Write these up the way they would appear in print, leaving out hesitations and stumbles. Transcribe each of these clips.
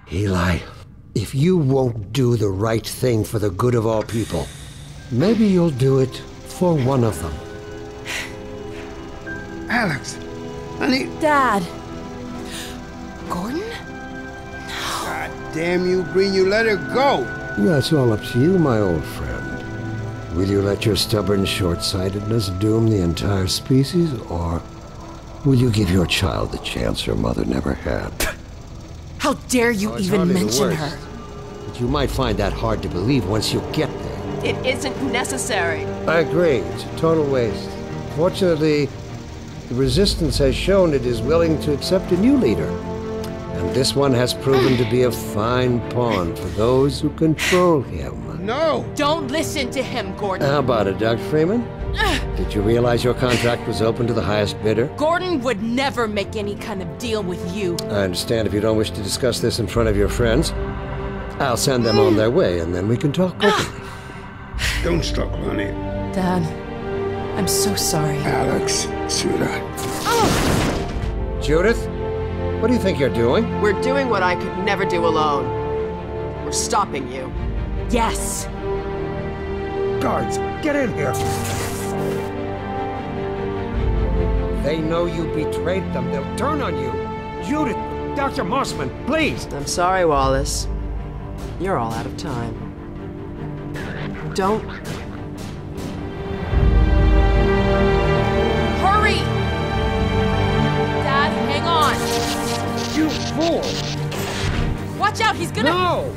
Eli, if you won't do the right thing for the good of all people, maybe you'll do it for one of them. Alex, honey. Dad. Gordon? God damn you, Green, you let her go. That's all up to you, my old friend. Will you let your stubborn short-sightedness doom the entire species, or will you give your child the chance her mother never had? How dare you even mention her? But you might find that hard to believe once you get there. It isn't necessary. I agree. It's a total waste. Fortunately, the Resistance has shown it is willing to accept a new leader. And this one has proven to be a fine pawn for those who control him. No! Don't listen to him, Gordon. How about it, Dr. Freeman? Did you realize your contract was open to the highest bidder? Gordon would never make any kind of deal with you. I understand if you don't wish to discuss this in front of your friends. I'll send them on their way, and then we can talk openly. Don't struggle, honey. Dad, I'm so sorry. Alex, sweetheart. Judith, what do you think you're doing? We're doing what I could never do alone. We're stopping you. Yes. Guards, get in here. They know you betrayed them. They'll turn on you. Judith, Dr. Mossman, please. I'm sorry, Wallace. You're all out of time. Don't... Hurry! Dad, hang on. You fool! Watch out, he's gonna... No!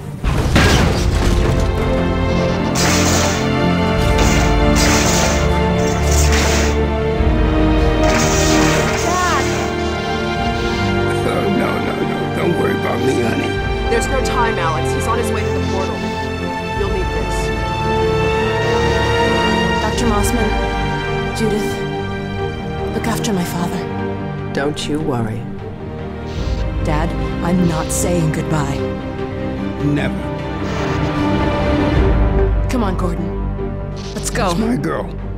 No. Don't worry about me, honey. There's no time, Alex. He's on his way to the portal. You'll need this. Dr. Mossman, Judith, look after my father. Don't you worry. Dad, I'm not saying goodbye. Never. Come on, Gordon. Let's go. That's my girl.